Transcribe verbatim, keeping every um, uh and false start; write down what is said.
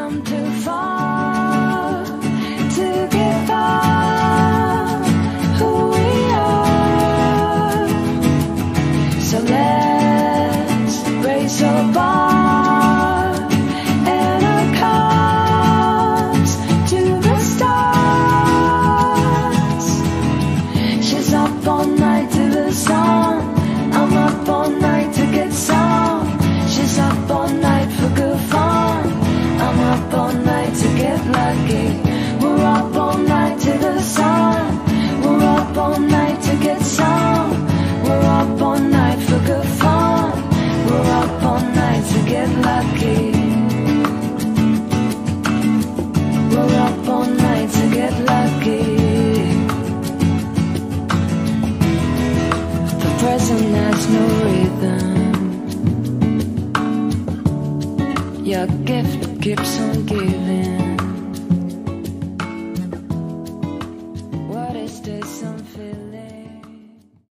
come too far to give up who we are. So let's raise our bar and our cards to the stars. She's up all night to the sun. I'm up all night to get some. She's up all night for good fun. I'm up all night to get lucky. We're up all night to the sun. We're up all night to get some. We're up all night for good fun. We're up all night to get lucky. We're up all night to get lucky. The present has no rhythm. Your gift keeps on giving.